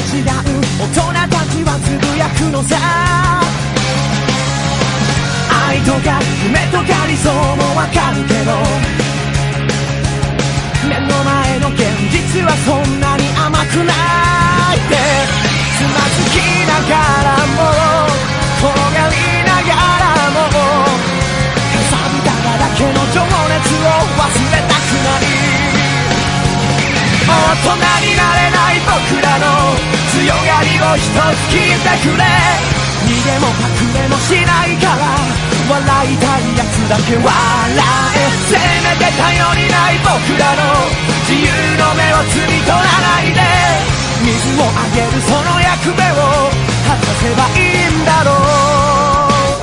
違う大人たちはつぶやくのさ。愛とか夢とか理想もわかるけど、目の前の現実はそんなに甘くないってつまずきながらも転がりながらもかさぶただらけの情熱を忘れたくない。大人になれない僕らの強がりを一つ聞いてくれ。逃げも隠れもしないから笑いたいやつだけ笑え。せめて頼りない僕らの自由の目を摘み取らないで、水をあげるその役目を果たせばいいんだろう。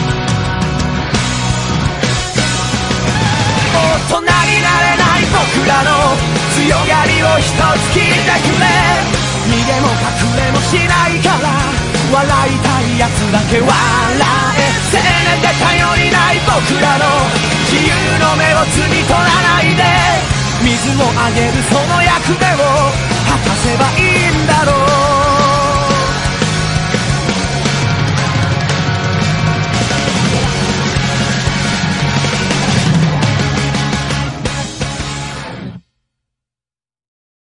大人になれない僕らの強がりを一つ聞いてくれ。逃げも隠れもしないから笑いたいやつだけ笑え。せめて頼りない僕らの自由の目を摘み取らないで、水をあげるその役目を